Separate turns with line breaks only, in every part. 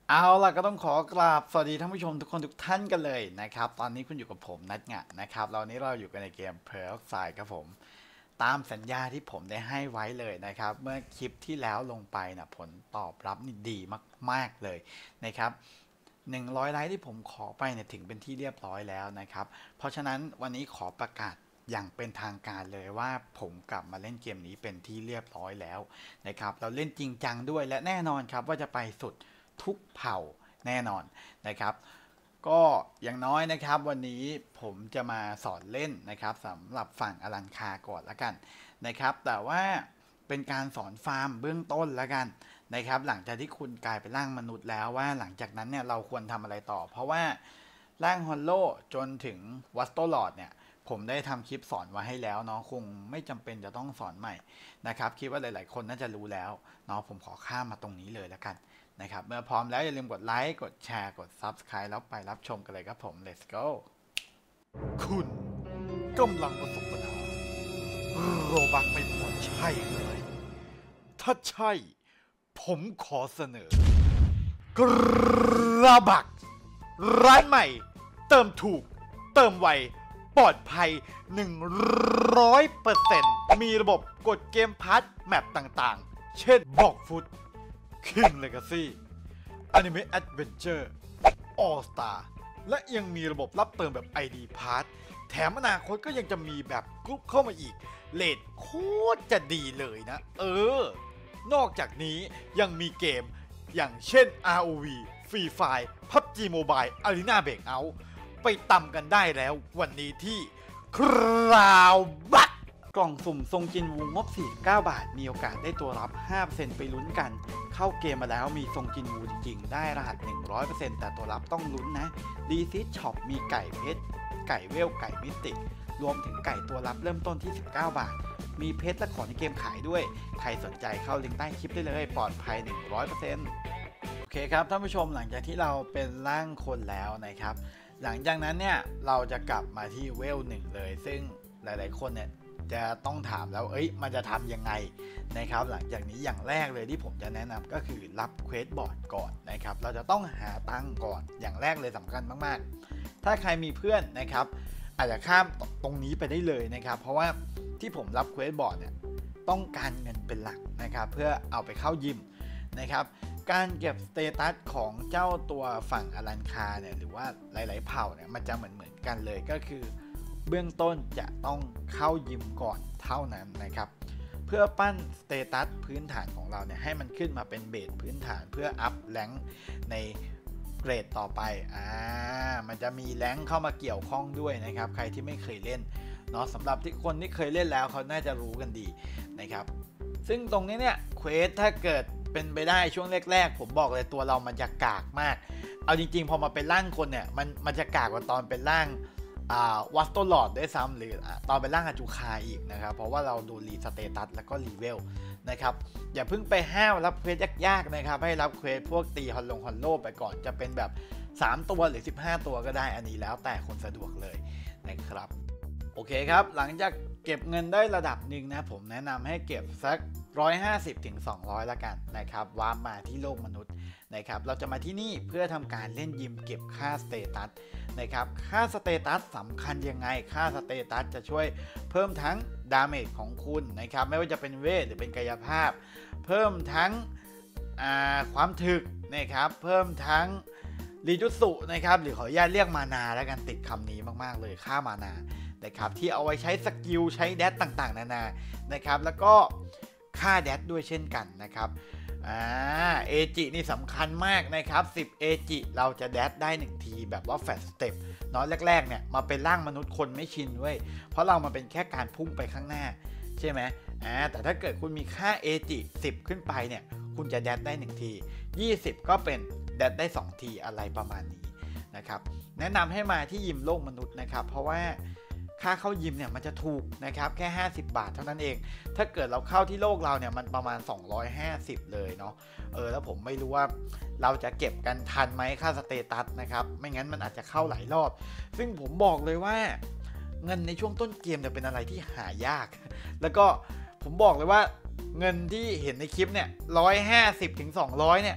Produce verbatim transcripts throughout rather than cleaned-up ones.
เอาล่ะก็ต้องขอกราบสวัสดีท่านผู้ชมทุกคนทุกท่านกันเลยนะครับตอนนี้คุณอยู่กับผมนัทงะนะครับตอนนี้เราอยู่กันในเกม Peroxide ครับผมตามสัญญาที่ผมได้ให้ไว้เลยนะครับเมื่อคลิปที่แล้วลงไปนะผลตอบรับนี่ดีมากๆเลยนะครับหนึ่งร้อยไลค์ที่ผมขอไปเนี่ยถึงเป็นที่เรียบร้อยแล้วนะครับเพราะฉะนั้นวันนี้ขอประกาศอย่างเป็นทางการเลยว่าผมกลับมาเล่นเกมนี้เป็นที่เรียบร้อยแล้วนะครับเราเล่นจริงจังด้วยและแน่นอนครับว่าจะไปสุดทุกเผ่าแน่นอนนะครับก็อย่างน้อยนะครับวันนี้ผมจะมาสอนเล่นนะครับสำหรับฝั่งอลันคาก่อนละกันนะครับแต่ว่าเป็นการสอนฟาร์มเบื้องต้นละกันนะครับหลังจากที่คุณกลายเป็นร่างมนุษย์แล้วว่าหลังจากนั้นเนี่ยเราควรทำอะไรต่อเพราะว่าร่างฮอลโลจนถึงวัสโตลอดเนี่ยผมได้ทำคลิปสอนไว้ให้แล้วเนาะคงไม่จำเป็นจะต้องสอนใหม่นะครับคิดว่าหลายๆคนน่าจะรู้แล้วเนาะผมขอข้ามมาตรงนี้เลยละกันนะครับเมื่อพร้อมแล้วอย่าลืมกดไลค์กดแชร์กด ซับสไครบ์ แล้วไปรับชมกันเลยครับผม let's go คุณกำลังประสบปัญหาโรบักไม่พอใช่เลยถ้าใช่ผมขอเสนอกระบักร้านใหม่เติมถูกเติมไวปลอดภัย หนึ่งร้อยเปอร์เซ็นต์ มีระบบกดเกมพาร์ทแมปต่างๆเช่นบอกฟุตKing Legacy Anime Adventure All Star และยังมีระบบรับเติมแบบ ไอ ดี Pass แถมอนาคตก็ยังจะมีแบบกรุ๊ปเข้ามาอีกเรทโคตรจะดีเลยนะเออนอกจากนี้ยังมีเกมอย่างเช่น อาร์ โอ วี Free Fire พับจี Mobile Arena Breakout ไปตำกันได้แล้ววันนี้ที่คราวบัตกล่องสุ่มทรงจินวูงบสี่สิบเก้าบาทมีโอกาสได้ตัวรับ ห้าเปอร์เซ็นต์ ไปลุ้นกันเข้าเกมมาแล้วมีทรงจินวูจริงๆได้รหัส หนึ่งร้อยเปอร์เซ็นต์ แต่ตัวรับต้องลุ้นนะดีซิชช็อปมีไก่เพชรไก่เวลไก่มิติกรวมถึงไก่ตัวรับเริ่มต้นที่สิบเก้าบาทมีเพชรและของในเกมขายด้วยใครสนใจเข้าลิงก์ใต้คลิปได้เลยปลอดภัย หนึ่งร้อยเปอร์เซ็นต์ โอเคครับท่านผู้ชมหลังจากที่เราเป็นร่างคนแล้วนะครับหลังจากนั้นเนี่ยเราจะกลับมาที่เวลหนึ่งเลยซึ่งหลายๆคนเนี่ยจะต้องถามแล้วเอ้ยมันจะทำยังไงนะครับหลังจากนี้อย่างแรกเลยที่ผมจะแนะนำก็คือรับเควสบอร์ดก่อนนะครับเราจะต้องหาตังค์ก่อนอย่างแรกเลยสำคัญมากๆถ้าใครมีเพื่อนนะครับอาจจะข้ามตรงนี้ไปได้เลยนะครับเพราะว่าที่ผมรับเควสบอร์ดเนี่ยต้องการเงินเป็นหลักนะครับเพื่อเอาไปเข้ายิมนะครับการเก็บสเตตัสของเจ้าตัวฝั่งอลันคาเนี่ยหรือว่าหลายๆเผ่าเนี่ยมันจะเหมือนเหมือนกันเลยก็คือเบื้องต้นจะต้องเข้ายิมก่อนเท่านั้นนะครับเพื่อปั้นสเตตัสพื้นฐานของเราเนี่ยให้มันขึ้นมาเป็นเบสพื้นฐานเพื่ออัพแรงค์ในเกรดต่อไปอ่ามันจะมีแรงค์เข้ามาเกี่ยวข้องด้วยนะครับใครที่ไม่เคยเล่นเนาะสำหรับที่คนที่เคยเล่นแล้วเขาน่าจะรู้กันดีนะครับซึ่งตรงนี้เนี่ยเควสถ้าเกิดเป็นไปได้ช่วงแรกๆผมบอกเลยตัวเรามันจะกากมากเอาจริงๆพอมาเป็นร่างคนเนี่ยมันมันจะกากกว่าตอนเป็นร่างวัสโตลอดด้วยซ้ำหรือตอนเป็นร่างอาจูคาอีกนะครับเพราะว่าเราดูรีสเตตัสแล้วก็รีเวลนะครับอย่าเพิ่งไปห้าวรับเควสยากๆนะครับให้รับเควสพวกตีฮอลลงฮอลโลไปก่อนจะเป็นแบบสามตัวหรือสิบห้าตัวก็ได้อันนี้แล้วแต่คนสะดวกเลยนะครับโอเคครับหลังจากเก็บเงินได้ระดับหนึ่งนะผมแนะนำให้เก็บสักหนึ่งร้อยห้าสิบถึงสองร้อยละกันนะครับวาร์ปมาที่โลกมนุษย์นะครับเราจะมาที่นี่เพื่อทำการเล่นยิมเก็บค่าสเตตัสนะครับค่าสเตตัสสำคัญยังไงค่าสเตตัสจะช่วยเพิ่มทั้งดาเมจของคุณนะครับไม่ว่าจะเป็นเวทหรือเป็นกายภาพเพิ่มทั้งความถึกนะครับเพิ่มทั้งรีจุสุนะครับหรือขออนุญาตเรียกมานาแล้วกันติดคำนี้มากๆเลยค่ามานานะครับที่เอาไว้ใช้สกิลใช้แดดต่างๆนานานะครับแล้วก็ค่าแดดด้วยเช่นกันนะครับอ่าเอจินี่สำคัญมากนะครับสิบเอจิเราจะแดดได้หนึ่งทีแบบว่าแฟตสเต็ปเนาะแรกๆเนี่ยมาเป็นร่างมนุษย์คนไม่ชินเว้ยเพราะเรามาเป็นแค่การพุ่งไปข้างหน้าใช่ไหมอ่าแต่ถ้าเกิดคุณมีค่าเอจิสิบขึ้นไปเนี่ยคุณจะแดดได้หนึ่งทียี่สิบก็เป็นแดดได้สองทีอะไรประมาณนี้นะครับแนะนำให้มาที่ยิมโลกมนุษย์นะครับเพราะว่าค่าเข้ายิมเนี่ยมันจะถูกนะครับแค่ห้าสิบบาทเท่านั้นเองถ้าเกิดเราเข้าที่โลกเราเนี่ยมันประมาณสองร้อยห้าสิบเลยเนาะเออแล้วผมไม่รู้ว่าเราจะเก็บกันทันไหมค่าสเตตัสนะครับไม่งั้นมันอาจจะเข้าหลายรอบซึ่งผมบอกเลยว่าเงินในช่วงต้นเกมเนี่ยเป็นอะไรที่หายากแล้วก็ผมบอกเลยว่าเงินที่เห็นในคลิปเนี่ยหนึ่งร้อยห้าสิบถึงสองร้อยเนี่ยผ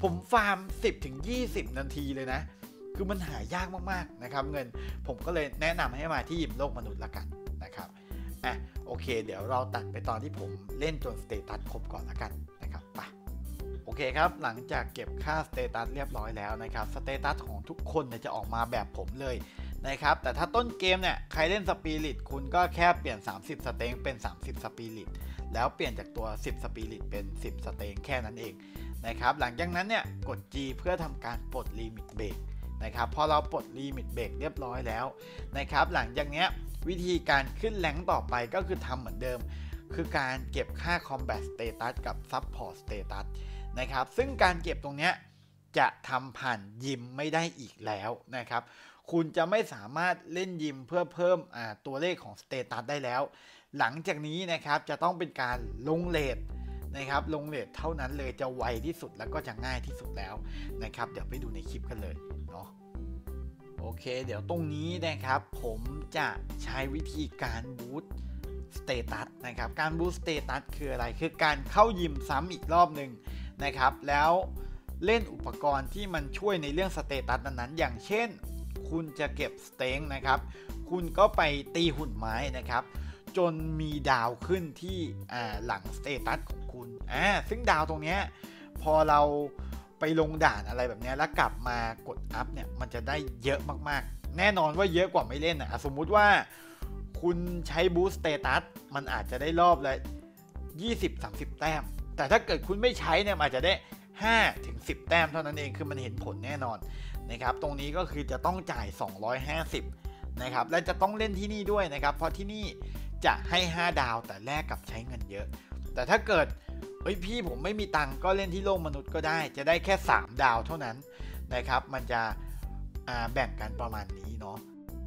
ผมฟาร์ม สิบถึงยี่สิบ นาทีเลยนะคือมันหายากมากๆนะครับเงินผมก็เลยแนะนำให้มาที่ยิมโลกมนุษย์ละกันนะครับอ่ะโอเคเดี๋ยวเราตัดไปตอนที่ผมเล่นจนสเตตัสครบก่อนละกันนะครับไปโอเคครับหลังจากเก็บค่าสเตตัสเรียบร้อยแล้วนะครับสเตตัสของทุกคนเนี่ยจะออกมาแบบผมเลยนะครับแต่ถ้าต้นเกมเนี่ยใครเล่นสปิริตคุณก็แค่เปลี่ยนสามสิบสเต็งเป็นสามสิบสปิริตแล้วเปลี่ยนจากตัวสิบสปิริตเป็นสิบสเต็งแค่นั้นเองนะครับหลังจากนั้นเนี่ยกด G เพื่อทำการปลดลิมิตเบรกนะครับพอเราปลดลิมิตเบรกเรียบร้อยแล้วนะครับหลังจากนี้วิธีการขึ้นแรงต่อไปก็คือทำเหมือนเดิมคือการเก็บค่า Combat Status กับ Support Status นะครับซึ่งการเก็บตรงนี้จะทำผ่านยิมไม่ได้อีกแล้วนะครับคุณจะไม่สามารถเล่นยิมเพื่อเพิ่มตัวเลขของ Status ได้แล้วหลังจากนี้นะครับจะต้องเป็นการลงเรทนะครับลงเรทเท่านั้นเลยจะไวที่สุดแล้วก็จะง่ายที่สุดแล้วนะครับเดี๋ยวไปดูในคลิปกันเลยเนาะโอเคเดี๋ยวตรงนี้นะครับผมจะใช้วิธีการบูสต์สเตตัสนะครับการบูสต์สเตตัสคืออะไรคือการเข้ายิมซ้ำอีกรอบหนึ่งนะครับแล้วเล่นอุปกรณ์ที่มันช่วยในเรื่องสเตตัสนั้นๆอย่างเช่นคุณจะเก็บสเต็งนะครับคุณก็ไปตีหุ่นไม้นะครับจนมีดาวขึ้นที่หลังสเตตัสของคุณอ่าซึ่งดาวตรงนี้พอเราไปลงด่านอะไรแบบนี้แล้วกลับมากดอัพเนี่ยมันจะได้เยอะมากๆแน่นอนว่าเยอะกว่าไม่เล่นนะสมมุติว่าคุณใช้บูสต์สเตตัสมันอาจจะได้รอบละ ยี่สิบถึงสามสิบ แต้มแต่ถ้าเกิดคุณไม่ใช้เนี่ยอาจจะได้ ห้าถึงสิบ แต้มเท่านั้นเองคือมันเห็นผลแน่นอนนะครับตรงนี้ก็คือจะต้องจ่ายสองร้อยห้าสิบนะครับและจะต้องเล่นที่นี่ด้วยนะครับเพราะที่นี่จะให้ห้าดาวแต่แลกกับใช้เงินเยอะแต่ถ้าเกิดเฮ้ยพี่ผมไม่มีตังค์ก็เล่นที่โลกมนุษย์ก็ได้จะได้แค่สามดาวเท่านั้นนะครับมันจะแบ่งกันประมาณนี้เนาะ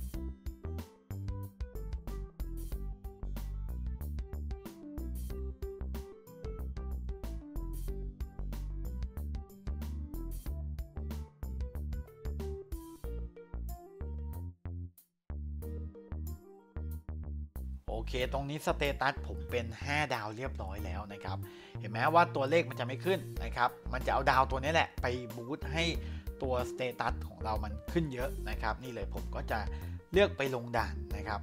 โอเคตรงนี้สเตตัสผมเป็นห้าดาวเรียบร้อยแล้วนะครับเห็นไหมว่าตัวเลขมันจะไม่ขึ้นนะครับมันจะเอาดาวตัวนี้แหละไปบูสต์ให้ตัวสเตตัสของเรามันขึ้นเยอะนะครับนี่เลยผมก็จะเลือกไปลงด่านนะครับ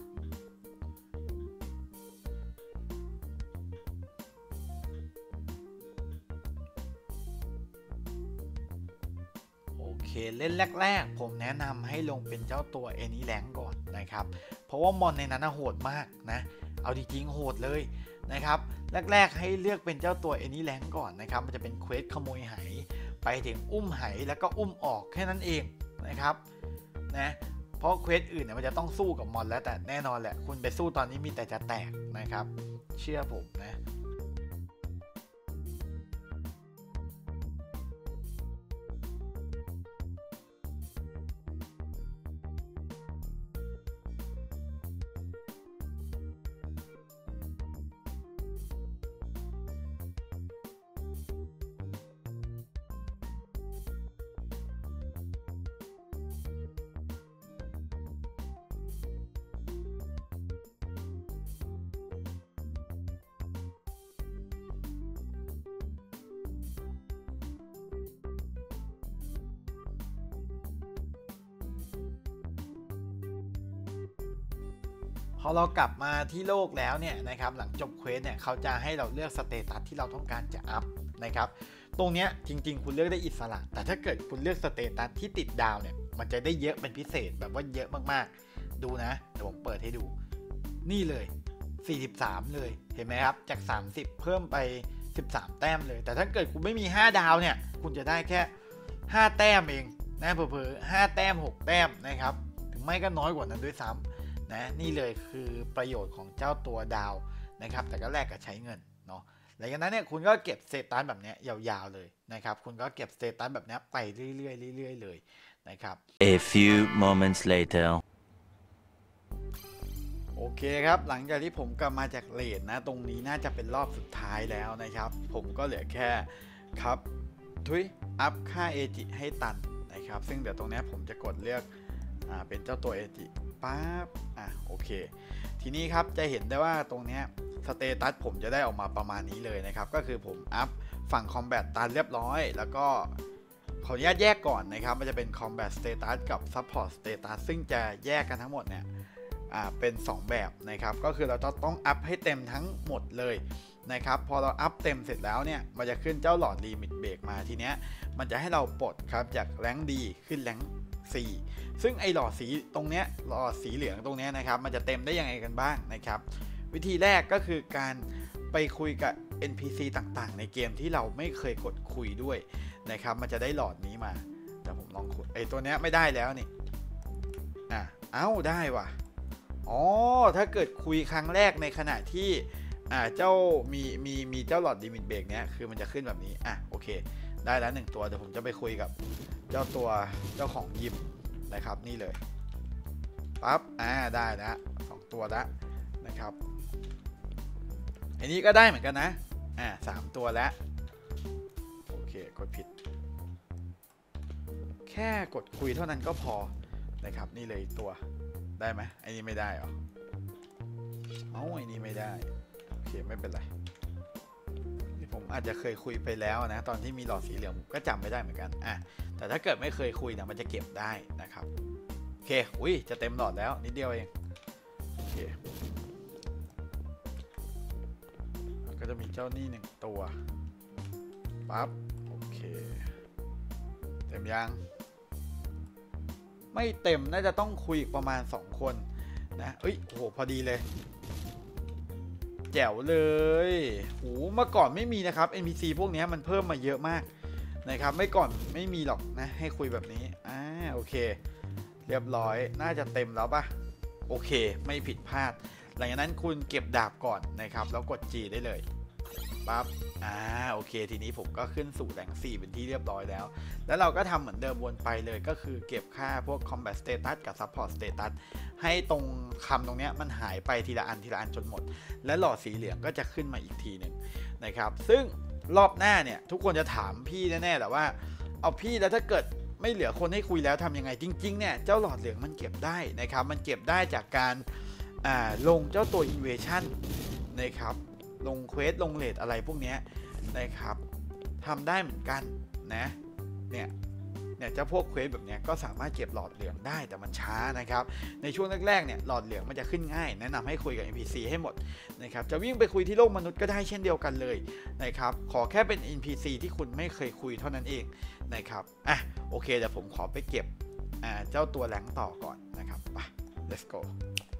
โอเคเล่นแรกๆผมแนะนำให้ลงเป็นเจ้าตัวเอนี่แรงก่อนนะครับเพราะว่ามอนในนั้นโหดมากนะเอาจริงๆโหดเลยนะครับแรกๆให้เลือกเป็นเจ้าตัวเอนี่แรงก่อนนะครับมันจะเป็นเควสขโมยไหไปถึงอุ้มไหแล้วก็อุ้มออกแค่นั้นเองนะครับนะเพราะเควสอื่นเนี่ยมันจะต้องสู้กับมอนแล้วแต่แน่นอนแหละคุณไปสู้ตอนนี้มีแต่จะแตกนะครับเชื่อผมนะพอเรากลับมาที่โลกแล้วเนี่ยนะครับหลังจบเควสเนี่ยเขาจะให้เราเลือกสเตตัสที่เราต้องการจะอัพนะครับตรงนี้จริงๆคุณเลือกได้อิสระแต่ถ้าเกิดคุณเลือกสเตตัสที่ติดดาวเนี่ยมันจะได้เยอะเป็นพิเศษแบบว่าเยอะมากๆดูนะเดี๋ยวผมเปิดให้ดูนี่เลยสี่สิบสามเลยเห็นไหมครับจากสามสิบเพิ่มไปสิบสามแต้มเลยแต่ถ้าเกิดคุณไม่มีห้าดาวเนี่ยคุณจะได้แค่ห้าแต้มเองนะเผลอๆห้าแต้มหกแต้มนะครับถึงไม่ก็น้อยกว่านั้นด้วยซ้ำนะนี่เลยคือประโยชน์ของเจ้าตัวดาวนะครับแต่ก็แลกกับใช้เงินเนาะหลังจากนั้นเนี่ยคุณก็เก็บสเตตัสแบบนี้ยาวๆเลยนะครับคุณก็เก็บสเตตัสแบบนี้ไปเรื่อยๆเรื่อยๆเลยนะครับ
A few moments later
โอเคครับหลังจากที่ผมกลับมาจากเรดนะตรงนี้น่าจะเป็นรอบสุดท้ายแล้วนะครับผมก็เหลือแค่ครับทุยอัพค่าเอจิให้ตันนะครับซึ่งเดี๋ยวตรงนี้ผมจะกดเลือกอ่าเป็นเจ้าตัวเอจิปั๊บอ่ะโอเคทีนี้ครับจะเห็นได้ว่าตรงนี้สเตตัสผมจะได้ออกมาประมาณนี้เลยนะครับก็คือผมอัพฝั่งคอมแบทตันเรียบร้อยแล้วก็ขออนุญาตแยกก่อนนะครับมันจะเป็น combat status กับ support status ซึ่งจะแยกกันทั้งหมดเนี่ยอ่าเป็นสองแบบนะครับก็คือเราต้องต้องอัพให้เต็มทั้งหมดเลยนะครับพอเราอัพเต็มเสร็จแล้วเนี่ยมันจะขึ้นเจ้าหลอดลิมิตเบรกมาทีเนี้ยมันจะให้เราปลดครับจากแรงดีขึ้นแรงสี่ซึ่งไอหลอดสีตรงเนี้ยหลอดสีเหลืองตรงเนี้ยนะครับมันจะเต็มได้ยังไงกันบ้างนะครับวิธีแรกก็คือการไปคุยกับ เอ็น พี ซี ต่างๆในเกมที่เราไม่เคยกดคุยด้วยนะครับมันจะได้หลอดนี้มาแต่ผมลองคุยไอตัวเนี้ยไม่ได้แล้วนี่อ่ะเอ้าได้ว่ะอ๋อถ้าเกิดคุยครั้งแรกในขณะที่อ่าเจ้ามีมีมีเจ้าหลอดลิมิตเบรกเนี้ยคือมันจะขึ้นแบบนี้อ่ะโอเคได้แล้วหนึ่งตัวเดี๋ยวผมจะไปคุยกับเจ้าตัวเจ้าของยิมนะครับนี่เลยปั๊บอ่าได้แล้วสองตัวแล้วนะครับอันนี้ก็ได้เหมือนกันนะอ่าสามตัวแล้วโอเคกดผิดแค่กดคุยเท่านั้นก็พอนะครับนี่เลยตัวได้ไหมไอ้นี่ไม่ได้หรอเอ้าไอ้นี่ไม่ได้โอเคไม่เป็นไรผมอาจจะเคยคุยไปแล้วนะตอนที่มีหลอดสีเหลืองก็จำไม่ได้เหมือนกันอ่ะแต่ถ้าเกิดไม่เคยคุยนะมันจะเก็บได้นะครับโอเคอุ้ยจะเต็มหลอดแล้วนิดเดียวเองโอเคก็จะมีเจ้านี่หนึ่งตัวปั๊บโอเคเต็มยังไม่เต็มน่าจะต้องคุยประมาณสองคนนะเอ้ยโอ้โหพอดีเลยแจ๋วเลยโหเมื่อก่อนไม่มีนะครับ เอ็น พี ซี พวกนี้มันเพิ่มมาเยอะมากนะครับไม่ก่อนไม่มีหรอกนะให้คุยแบบนี้อ่าโอเคเรียบร้อยน่าจะเต็มแล้วปะโอเคไม่ผิดพลาดหลังจากนั้นคุณเก็บดาบก่อนนะครับแล้วกด G ได้เลยปั๊บอ่าโอเคทีนี้ผมก็ขึ้นสู่แรงสี่เป็นที่เรียบร้อยแล้วแล้วเราก็ทำเหมือนเดิมวนไปเลยก็คือเก็บค่าพวก combat status กับ support status ให้ตรงคำตรงนี้มันหายไปทีละอันทีละอันจนหมดและหลอดสีเหลืองก็จะขึ้นมาอีกทีหนึ่งนะครับซึ่งรอบหน้าเนี่ยทุกคนจะถามพี่แน่ๆแต่ว่าเอาพี่แล้วถ้าเกิดไม่เหลือคนให้คุยแล้วทำยังไงจริงๆเนี่ยเจ้าหลอดเหลืองมันเก็บได้นะครับมันเก็บได้จากการอ่าลงเจ้าตัว invasion นะครับลงเควสลงเลทอะไรพวกนี้นะครับทำได้เหมือนกันนะเนี่ยเนี่ยเจ้าพวกเควสแบบนี้ก็สามารถเก็บหลอดเหลืองได้แต่มันช้านะครับในช่วงแรกๆเนี่ยหลอดเหลืองมันจะขึ้นง่ายแนะนำให้คุยกับ เอ็น พี ซี ให้หมดนะครับจะวิ่งไปคุยที่โลกมนุษย์ก็ได้เช่นเดียวกันเลยนะครับขอแค่เป็น เอ็น พี ซี ที่คุณไม่เคยคุยเท่านั้นเองนะครับอ่ะโอเคเดี๋ยวผมขอไปเก็บอ่าเจ้าตัวแหลงต่อก่อนนะครับไป let's go